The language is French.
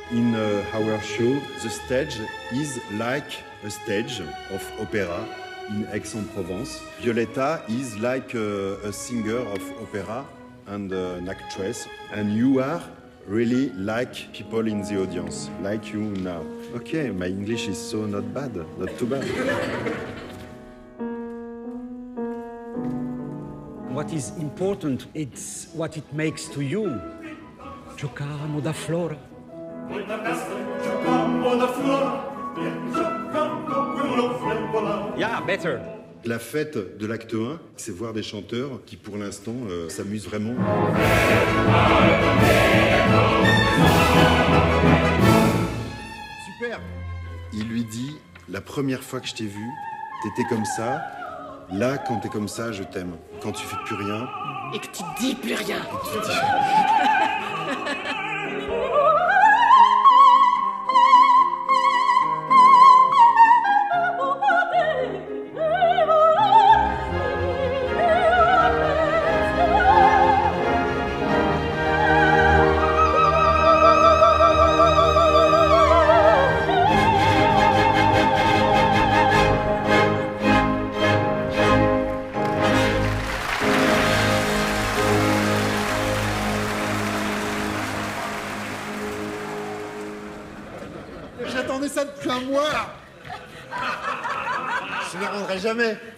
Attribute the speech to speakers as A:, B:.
A: In our show, the stage is like a stage of opera in Aix-en-Provence. Violetta is like a singer of opera and an actress, and you are really like people in the audience, like you now. Okay, my English is so not bad, not too bad.
B: What is important, it's what it makes to you. Giocamo da flora. Yeah, better.
A: La fête de l'acte 1, c'est voir des chanteurs qui, pour l'instant, s'amusent vraiment.
C: Super.
A: Il lui dit, la première fois que je t'ai vu, t'étais comme ça. Là, quand t'es comme ça, je t'aime. Quand tu fais plus rien...
D: Et que tu dis plus rien.
C: J'attendais ça depuis un mois. Je ne le rendrai jamais.